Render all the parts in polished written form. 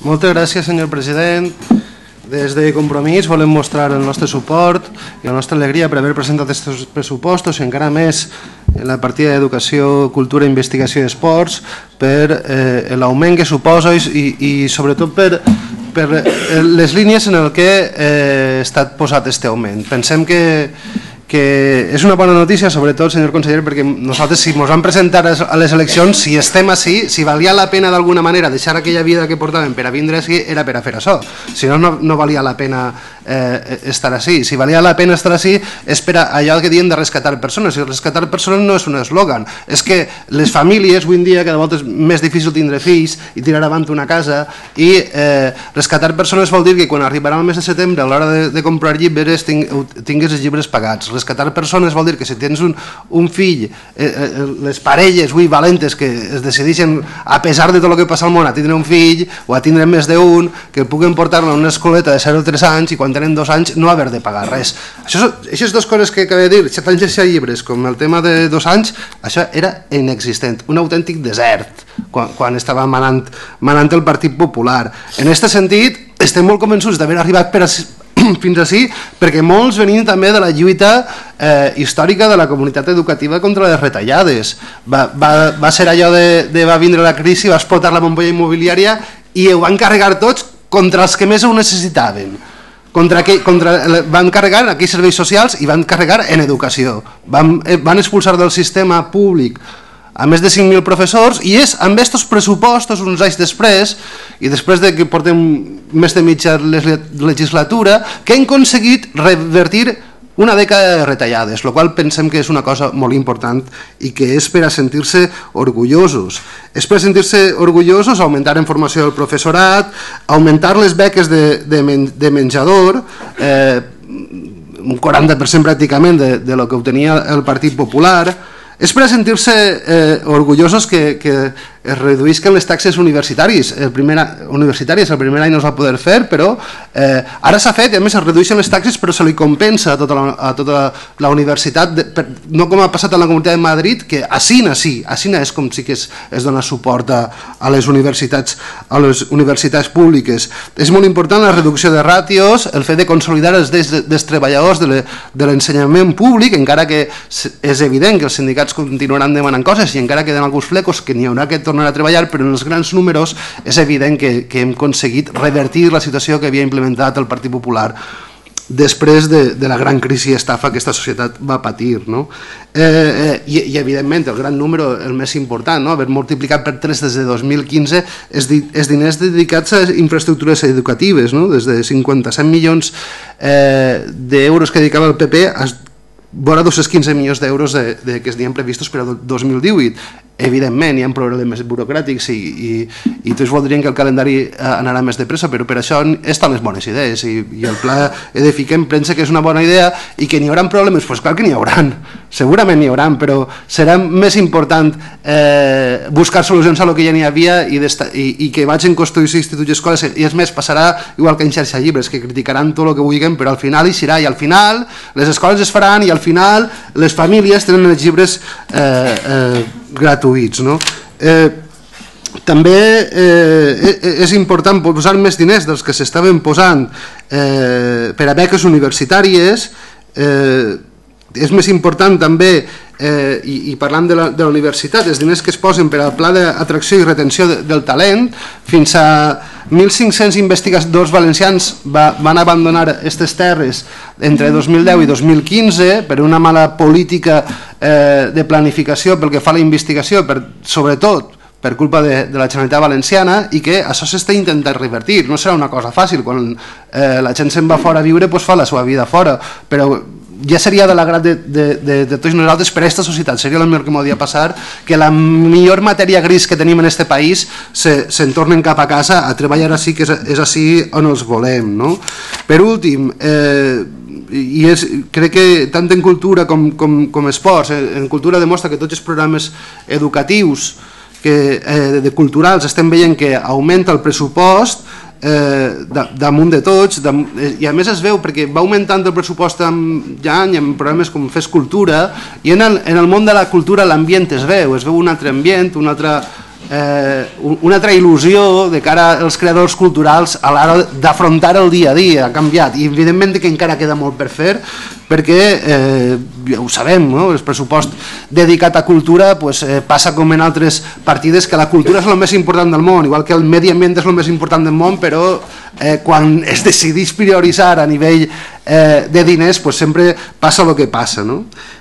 Moltes gràcies, senyor president. Des de Compromís volem mostrar el nostre suport i la nostra alegria per haver presentat aquests pressupostos i encara més en la partida d'Educació, Cultura, Investigació i Esports per l'augment que suposa i sobretot per les línies en què ha estat posat aquest augment. Pensem que és una bona notícia, sobretot, senyor conseller, perquè nosaltres, si ens vam presentar a les eleccions, si estem així, si valia la pena d'alguna manera deixar aquella vida que portàvem per a vindre així, era per a fer això. Si no, no valia la pena estar així. Si valia la pena estar així és per allò que diuen de rescatar persones. I rescatar persones no és un eslògan, és que les famílies, avui en dia, cada volta és més difícil tindre fills i tirar avant una casa, i rescatar persones vol dir que quan arribarà el mes de setembre, a l'hora de comprar llibres, tinguis els llibres pagats. Rescatar persones vol dir que si tens un fill, les parelles valentes que es decideixen, a pesar de tot el que passa al món, a tindre un fill o a tindre més d'un, que puguen portar-lo a una escoleta de 0 a 3 anys i quan tenen 2 anys no haver de pagar res. Aquestes dues coses que acabo de dir, 7 anys de llibres, com el tema de 2 anys, això era inexistent, un autèntic desert quan estava manant el Partit Popular. En aquest sentit, estem molt convençuts d'haver arribat fins així, perquè molts venien també de la lluita històrica de la comunitat educativa contra les retallades. Va ser allò de va vindre la crisi, va explotar la bombolla immobiliària i ho van carregar tots contra els que més ho necessitaven. Van carregar en aquells serveis socials i van carregar en educació. Van expulsar del sistema públic a més de 5.000 professors, i és amb aquests pressupostos, uns anys després, i després que portem més de mitja legislatura, que hem aconseguit revertir una dècada de retallades, el qual pensem que és una cosa molt important i que és per a sentir-se orgullosos. És per a sentir-se orgullosos augmentar en formació del professorat, augmentar les beques de menjador, un 40% pràcticament de lo que obtenia el Partit Popular. És per a sentir-se orgullosos que es reduïsquen les taxes universitàries. El primer any no es va poder fer, però ara s'ha fet, i a més es redueixen les taxes, però se li compensa a tota la universitat, no com ha passat a la Comunitat de Madrid, que assina és com si es dona suport a les universitats públiques. És molt important la reducció de ràtios, el fet de consolidar els drets dels treballadors de l'ensenyament públic, encara que és evident que els sindicats continuaran demanant coses i encara queden alguns flecos que n'hi haurà que tornar a treballar, però en els grans números és evident que hem aconseguit revertir la situació que havia implementat el Partit Popular després de la gran crisi i estafa que aquesta societat va patir. I evidentment el gran número, el més important, haver multiplicat per 3 des de 2015 els diners dedicats a infraestructures educatives, des de 57 milions d'euros que dedicava el PP a vora 215 milions d'euros que es diuen previstos per a 2018. Evidentment, hi ha problemes burocràtics i tots voldrien que el calendari anara més de pressa, però per això estan les bones idees i el pla Edifiquem pensa que és una bona idea i que n'hi haurà problemes. Doncs clar que n'hi haurà, segurament n'hi haurà, però serà més important buscar solucions a lo que ja n'hi havia i que vagin construir-se instituts i escoles, i és més, passarà igual que en xarxa llibres, que criticaran tot el que vulguin, però al final hi serà, i al final les escoles es faran i al final les famílies tenen els llibres gratuïts. També és important posar més diners dels que s'estaven posant per a beques universitàries. És més important també, i parlant de la universitat, els diners que es posen per al pla d'atracció i retenció del talent. Fins a 1.500 investigadors valencians van abandonar aquestes terres entre 2010 i 2015 per una mala política de planificació pel que fa a la investigació, sobretot per culpa de la Generalitat Valenciana, i que això s'està intentant revertir. No serà una cosa fàcil, quan la gent se'n va fora a viure fa la seva vida fora, però ja seria de l'agrat de tots nosaltres per a aquesta societat, seria el millor que podria passar, que la millor matèria gris que tenim en aquest país se'n tornen cap a casa a treballar així, que és així on els volem. Per últim, i crec que tant en cultura com esports, en cultura demostra que tots els programes educatius culturals estem veient que augmenta el pressupost damunt de tots, i a més es veu perquè va augmentant el pressupost ja en programes com Fes Cultura, i en el món de la cultura l'ambient es veu un altre ambient, un altre una altra il·lusió de cara als creadors culturals a l'hora d'afrontar el dia a dia. Ha canviat i evidentment que encara queda molt per fer, perquè ja ho sabem, no? El pressupost dedicat a cultura passa com en altres partides, que la cultura és el més important del món, igual que el medi ambient és el més important del món, però quan es decideix prioritzar a nivell de diners sempre passa el que passa, no?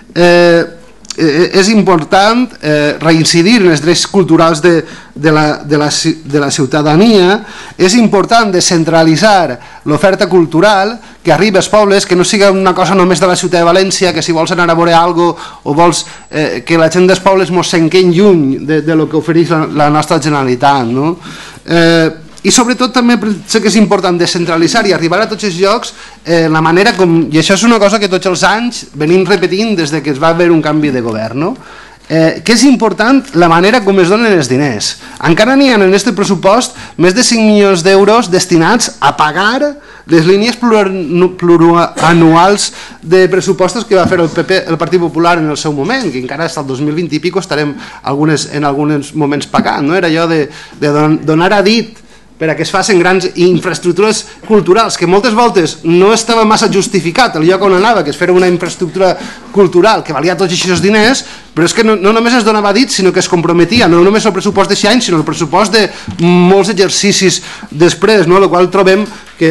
És important reincidir en els drets culturals de la ciutadania. És important descentralitzar l'oferta cultural, que arribi als pobles, que no sigui una cosa només de la ciutat de València, que si vols anar a veure alguna cosa o vols que la gent dels pobles mos s'enquen lluny de lo que ofereix la nostra Generalitat, no? I sobretot també sé que és important descentralitzar i arribar a tots els llocs la manera com, i això és una cosa que tots els anys venim repetint des que es va haver un canvi de govern, no? Que és important la manera com es donen els diners. Encara n'hi ha en aquest pressupost més de 5 milions d'euros destinats a pagar les línies plurianuals de pressupostos que va fer el Partit Popular en el seu moment, que encara fins al 2020 i pico estarem en alguns moments pagant, no? Era allò de donar a dit per a que es facin grans infraestructures culturals, que moltes voltes no estava massa justificat el lloc on anava, que es fera una infraestructura cultural que valia tots aquests diners, però és que no només es donava dit, sinó que es comprometia, no només el pressupost d'aquest any, sinó el pressupost de molts exercicis després, no? El qual trobem que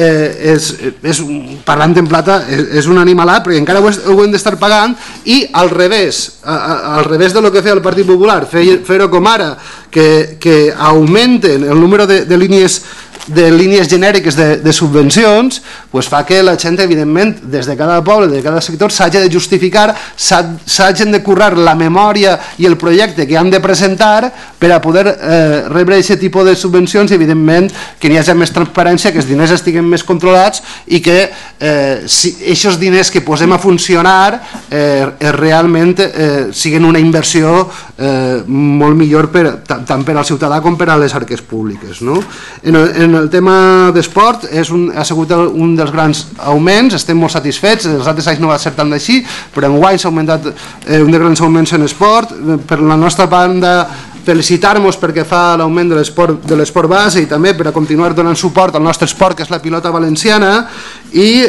parlant en plata és un animalat, perquè encara ho hem d'estar pagant, i al revés de lo que feia el Partit Popular, fer-ho com ara, que augmenten el número de línies genèriques de subvencions, fa que la gent, evidentment, des de cada poble, de cada sector, s'hagi de justificar, s'hagin de currar la memòria i el projecte que han de presentar per a poder rebre aquest tipus de subvencions i, evidentment, que n'hi hagi més transparència, que els diners estiguin més controlats i que aquests diners que posem a funcionar realment siguin una inversió molt millor tant per al ciutadà com per a les arques públiques, no? En el tema d'esport ha sigut un dels grans augments, estem molt satisfets, els altres anys no va ser tant d'així, però enguany s'ha augmentat un dels grans augments en esport. Per la nostra banda, felicitar-nos perquè fa l'augment de l'esport base i també per a continuar donant suport al nostre esport, que és la pilota valenciana. I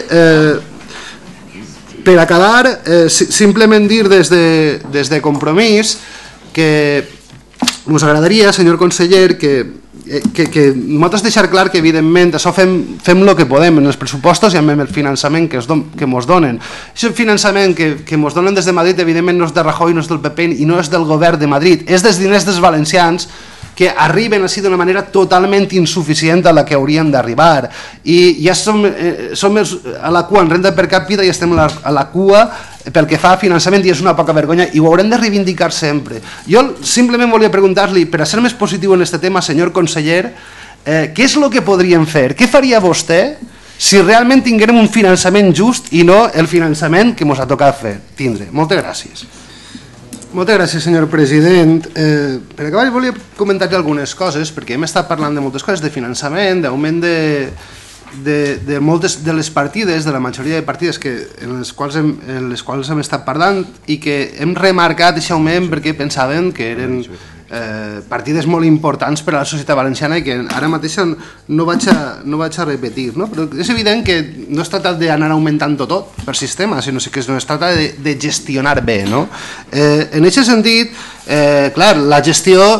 per acabar, simplement dir des de Compromís que ens agradaria, senyor conseller, que nosaltres deixar clar que evidentment això fem el que podem en els pressupostos i amb el finançament que ens donen. Aquest finançament que ens donen des de Madrid evidentment no és de Rajoy, no és del PP i no és del govern de Madrid, és dels diners dels valencians que arriben així d'una manera totalment insuficient a la que haurien d'arribar, i ja som a la cua en renda per càpita i estem a la cua pel que fa a finançament, i és una poca vergonya i ho haurem de reivindicar sempre. Jo simplement volia preguntar-li, per a ser més positiu en aquest tema, senyor conseller, què és el que podríem fer? Què faria vostè si realment tinguérem un finançament just i no el finançament que ens ha tocat tindre? Moltes gràcies. Moltes gràcies, senyor president. Per acabar, volia comentar-li algunes coses, perquè hem estat parlant de moltes coses, de finançament, d'augment de moltes de les partides, de la majoria de partides en les quals hem estat parlant, i que hem remarcat aquest augment perquè pensaven que eren partides molt importants per a la societat valenciana i que ara mateix no vaig a repetir, no? Però és evident que no es tracta d'anar augmentant tot per sistema, sinó que es tracta de gestionar bé, no? En aquest sentit, clar, la gestió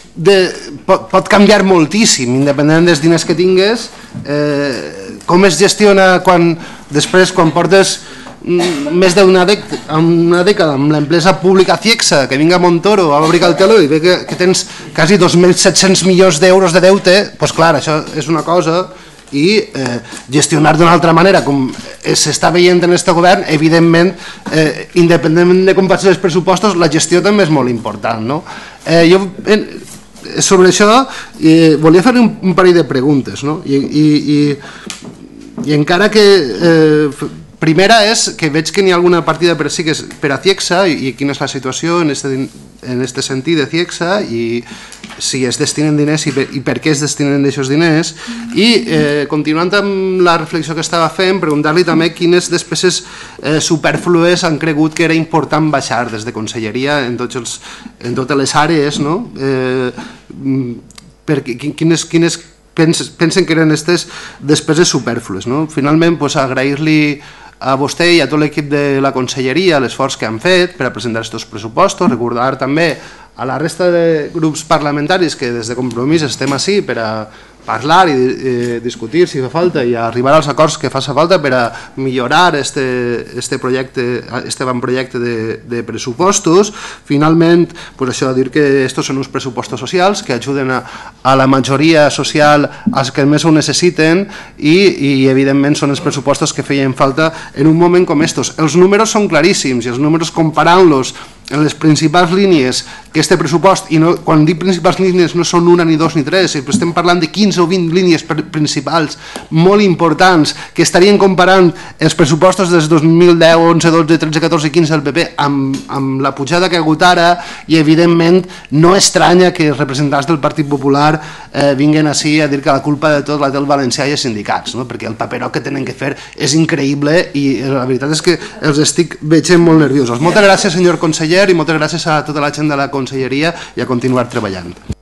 pot canviar moltíssim, independent dels diners que tingues. Com es gestiona després quan portes més d'una dècada amb l'empresa pública Ciexa, que vinga a Montoro a obrir el teló i ve que tens quasi 2.700 milions d'euros de deute, doncs clar, això és una cosa, i gestionar d'una altra manera, com s'està veient en aquest govern, evidentment, independentment de com facin els pressupostos, la gestió també és molt important, no? Jo sobre això volia fer un parell de preguntes, no? I encara que primera és que veig que n'hi ha alguna partida per a Ciexa, i quina és la situació en aquest sentit de Ciexa, i si es destinen diners i per què es destinen aquests diners, i continuant amb la reflexió que estava fent, preguntar-li també quines despeses superflues han cregut que era important baixar des de conselleria en totes les àrees, quines pensen que eren aquestes despeses superflues. Finalment, agrair-li a vostè i a tot l'equip de la conselleria l'esforç que han fet per a presentar aquests pressupostos, recordar també a la resta de grups parlamentaris que des de Compromís estem ací per a parlar i discutir si fa falta i arribar als acords que faci falta per a millorar este avantprojecte de pressupostos. Finalment, això dir que estos són uns pressupostos socials que ajuden a la majoria social als que més ho necessiten i evidentment són els pressupostos que feien falta en un moment com estos. Els números són claríssims i els números comparant-los en les principals línies que este pressupost, i quan dic principals línies no són una ni dos ni tres, estem parlant de 15 o 20 línies principals molt importants que estarien comparant els pressupostos des de 2010, 11, 12, 13, 14 i 15 del PP amb la pujada que ha hagut ara, i evidentment no estranya que els representants del Partit Popular vinguin així a dir que la culpa de tot la té el valencià i els sindicats, perquè el paperó que tenen que fer és increïble i la veritat és que els estic veient molt nerviosos. Moltes gràcies, senyor conseller, i moltes gràcies a tota la gent de la conselleria i a continuar treballant.